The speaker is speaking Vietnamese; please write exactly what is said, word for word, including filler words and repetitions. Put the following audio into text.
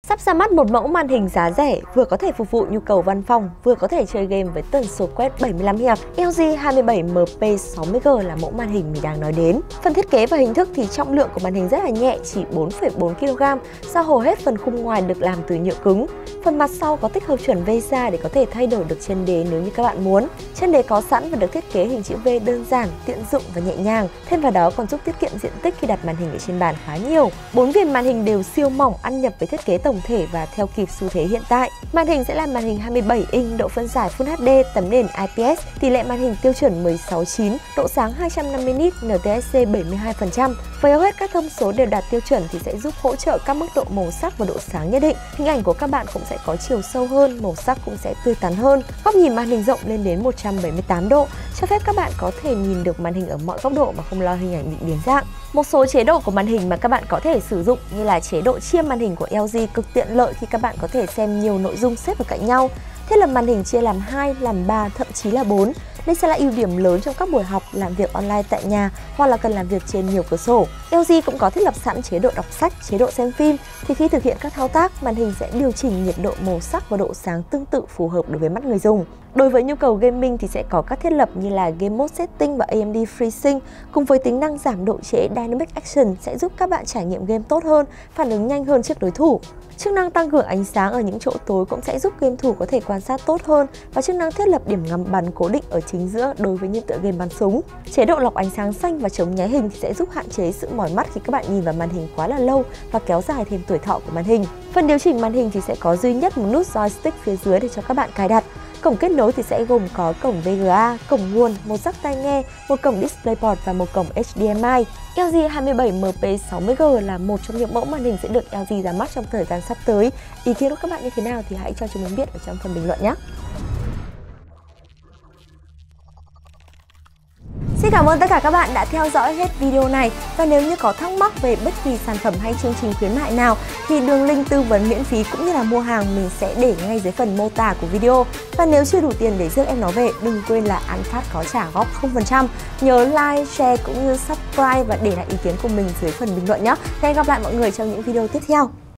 Sắp ra mắt một mẫu màn hình giá rẻ, vừa có thể phục vụ nhu cầu văn phòng, vừa có thể chơi game với tần số quét bảy mươi lăm hiệp. lờ giê hai mươi bảy M P sáu mươi G là mẫu màn hình mình đang nói đến. Phần thiết kế và hình thức thì trọng lượng của màn hình rất là nhẹ, chỉ bốn phẩy bốn ki lô gam, do hầu hết phần khung ngoài được làm từ nhựa cứng. Phần mặt sau có tích hợp chuẩn V S A để có thể thay đổi được chân đế nếu như các bạn muốn. Chân đế có sẵn và được thiết kế hình chữ V đơn giản, tiện dụng và nhẹ nhàng. Thêm vào đó còn giúp tiết kiệm diện tích khi đặt màn hình ở trên bàn khá nhiều. Bốn viền màn hình đều siêu mỏng, ăn nhập với thiết kế tổng thể và theo kịp xu thế hiện tại. Màn hình sẽ là màn hình hai mươi bảy inch, độ phân giải Full hát đê, tấm nền I P S, tỷ lệ màn hình tiêu chuẩn mười sáu chín, độ sáng hai trăm năm mươi nit, N T S C bảy mươi hai phần trăm. Với hầu hết các thông số đều đạt tiêu chuẩn thì sẽ giúp hỗ trợ các mức độ màu sắc và độ sáng nhất định. Hình ảnh của các bạn cũng sẽ có chiều sâu hơn, màu sắc cũng sẽ tươi tắn hơn. Góc nhìn màn hình rộng lên đến một trăm bảy mươi tám độ, cho phép các bạn có thể nhìn được màn hình ở mọi góc độ mà không lo hình ảnh bị biến dạng. Một số chế độ của màn hình mà các bạn có thể sử dụng như là chế độ chia màn hình của lờ giê cực tiện lợi khi các bạn có thể xem nhiều nội dung xếp ở cạnh nhau. Thiết lập màn hình chia làm hai, làm ba, thậm chí là bốn. Đây sẽ là ưu điểm lớn trong các buổi học, làm việc online tại nhà hoặc là cần làm việc trên nhiều cửa sổ. lờ giê cũng có thiết lập sẵn chế độ đọc sách, chế độ xem phim, thì khi thực hiện các thao tác, màn hình sẽ điều chỉnh nhiệt độ, màu sắc và độ sáng tương tự phù hợp đối với mắt người dùng. Đối với nhu cầu gaming thì sẽ có các thiết lập như là Game Mode Setting và A M D FreeSync, cùng với tính năng giảm độ trễ Dynamic Action sẽ giúp các bạn trải nghiệm game tốt hơn, phản ứng nhanh hơn trước đối thủ. Chức năng tăng cường ánh sáng ở những chỗ tối cũng sẽ giúp game thủ có thể quan sát tốt hơn, và chức năng thiết lập điểm ngắm bắn cố định ở chính giữa đối với những tựa game bắn súng. Chế độ lọc ánh sáng xanh và chống nháy hình thì sẽ giúp hạn chế sự mỏi mắt khi các bạn nhìn vào màn hình quá là lâu và kéo dài thêm tuổi thọ của màn hình. Phần điều chỉnh màn hình thì sẽ có duy nhất một nút joystick phía dưới để cho các bạn cài đặt. Cổng kết nối thì sẽ gồm có cổng V G A, cổng nguồn, một jack tai nghe, một cổng DisplayPort và một cổng H D M I. lờ giê hai mươi bảy M P sáu mươi G là một trong những mẫu màn hình sẽ được lờ giê ra mắt trong thời gian sắp tới. Ý kiến của các bạn như thế nào thì hãy cho chúng mình biết ở trong phần bình luận nhé! Xin cảm ơn tất cả các bạn đã theo dõi hết video này, và nếu như có thắc mắc về bất kỳ sản phẩm hay chương trình khuyến mại nào thì đường link tư vấn miễn phí cũng như là mua hàng mình sẽ để ngay dưới phần mô tả của video. Và nếu chưa đủ tiền để rước em nó về, đừng quên là ăn phát có trả góp không phần trăm. Nhớ like, share cũng như subscribe và để lại ý kiến của mình dưới phần bình luận nhé. Hẹn gặp lại mọi người trong những video tiếp theo.